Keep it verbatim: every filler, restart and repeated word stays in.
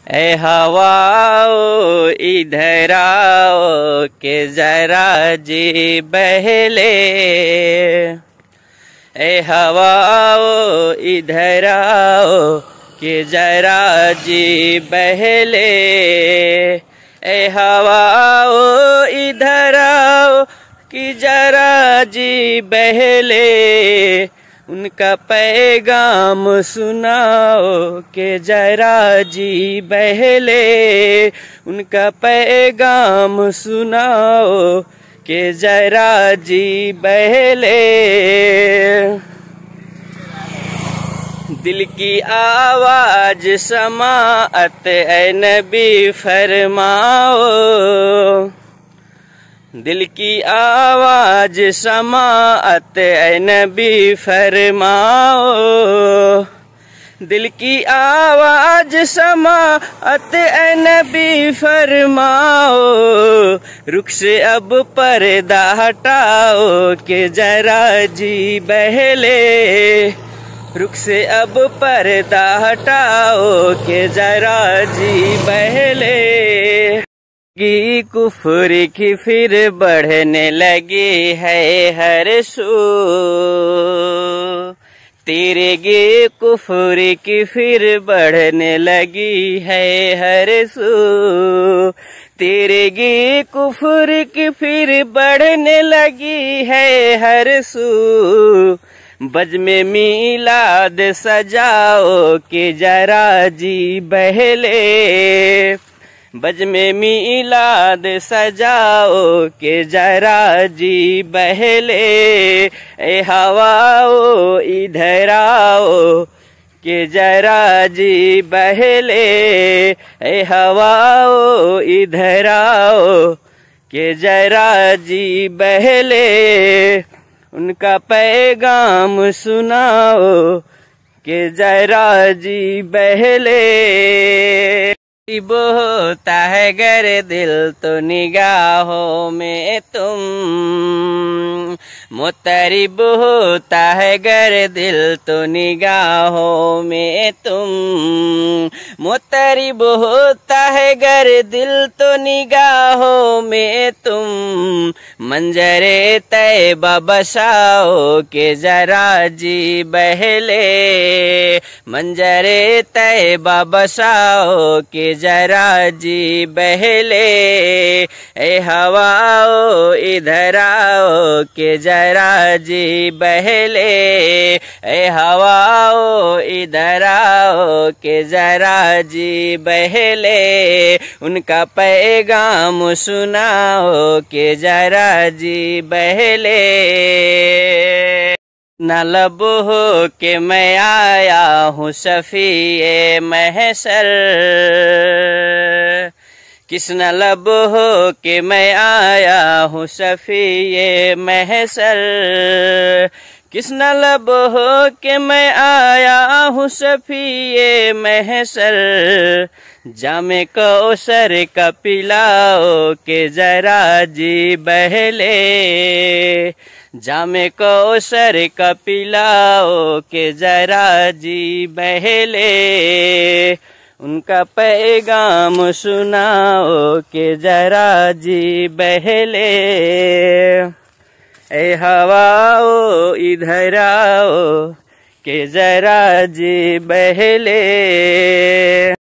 ए हवाओ इधर आओ के जरा जी बहले। ए हवाओ इधर आओ के जरा जी बहले। ए हवाओ इधर आओ कि जरा जी बहले। उनका पैगाम सुनाओ के जरा जी बहले। उनका पैगाम सुनाओ के जरा जी बहले। दिल की आवाज समाअत ए नबी फरमाओ। दिल की आवाज समाअत ए नबी फरमाओ। दिल की आवाज समाअत ए नबी फरमाओ। रुख से अब पर्दा हटाओ के जरा जी बहले। रुख से अब पर्दा हटाओ के जरा जी बहले। की कुफर की फिर बढ़ने लगी है हर सू। तेरे गे कुफर की फिर बढ़ने लगी है हर सू। तेरे गे कुफर की फिर बढ़ने लगी है हर सू। बज में मीलाद सजाओ के जरा जी बहले। बज में मीलाद सजाओ के जरा जी बहले। ए हवाओ इधर आओ के जरा जी बहले। ए हवाओ इधर आओ के जरा जी बहले। उनका पैगाम सुनाओ के जरा जी बहले। होता है गर दिल तो निगाहों में तुम। मुतरिब होता है गर दिल तो निगाहों में तुम। मुतरिब होता है गर दिल तो निगाहों में तुम। मंजरे तैबा बसाओ के जरा जी बहले। मंजरे तैबा बसाओ के जरा जी बहले। ए हवाओ इधर आओ के जरा जी बहले। ए हवाओ इधर आओ के जरा जी बहले। उनका पैगाम सुनाओ के जरा जी बहले। न लब हो के मैं आया हूँ शफीए महशर। किस न लब हो के मैं आया हूँ शफीए महशर। किस न लब हो के मैं आया हूँ शफीए महशर। जामे कौसर का पिलाओ के जरा जी बहले। जामे कौसर का पिलाओ के जरा जी बहले। उनका पैगाम सुनाओ के जरा जी बहले। ए हवाओ इधर आओ के जरा जी बहले।